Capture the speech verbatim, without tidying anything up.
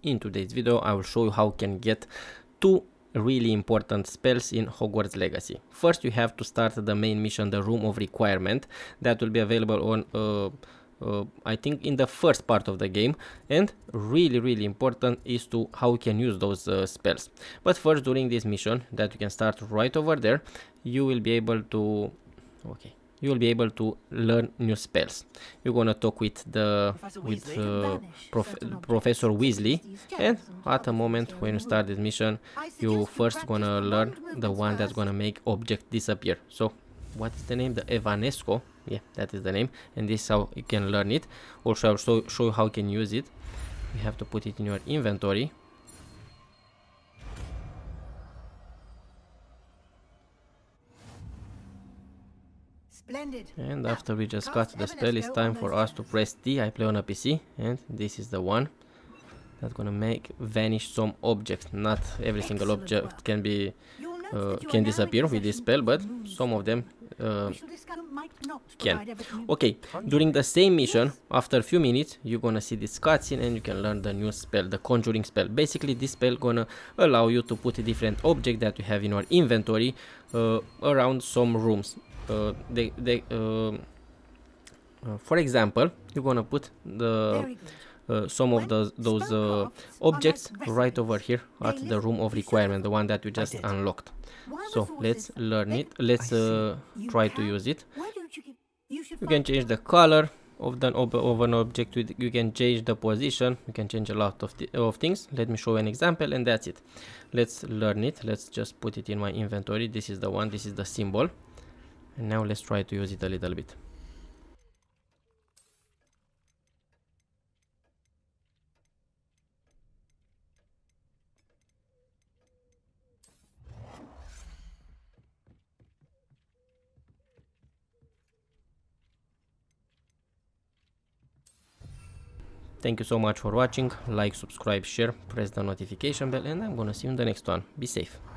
in today's video I will show you how you can get two really important spells in Hogwarts Legacy. First, you have to start the main mission, the Room of Requirement, that will be available on uh, uh, I think in the first part of the game, and really really important is to how you can use those uh, spells. But first, during this mission that you can start right over there, you will be able to okay you will be able to learn new spells. You're gonna talk with the with uh, prof Professor Weasley, and at a moment when you start this mission, you first gonna learn the one that's gonna make object disappear. So what is the name? The Evanesco. Yeah, that is the name, and this is how you can learn it. Also, I'll show, show you how you can use it. You have to put it in your inventory. Splendid. And after we just got the spell, it's time for us to press T. I play on a P C, and this is the one that's gonna make vanish some objects. Not every single object can be uh, can disappear with this spell, but some of them uh, can. Okay, during the same mission, after a few minutes, you're gonna see this cutscene and you can learn the new spell, the Conjuring Spell. Basically, this spell gonna allow you to put a different object that you have in your inventory uh, around some rooms. Uh, they, they, uh, uh, for example, you're gonna put the uh, some of the, those uh, objects right over here at the Room of Requirement, the one that you just unlocked. So let's learn it. Let's uh, try to use it. You can change the color of the of, of an object. You can change the position. You can change a lot of the, of things. Let me show an example, and that's it. Let's learn it. Let's just put it in my inventory. This is the one. This is the symbol. And now let's try to use it a little bit. Thank you so much for watching. Like, subscribe, share, press the notification bell, and I'm gonna see you in the next one. Be safe.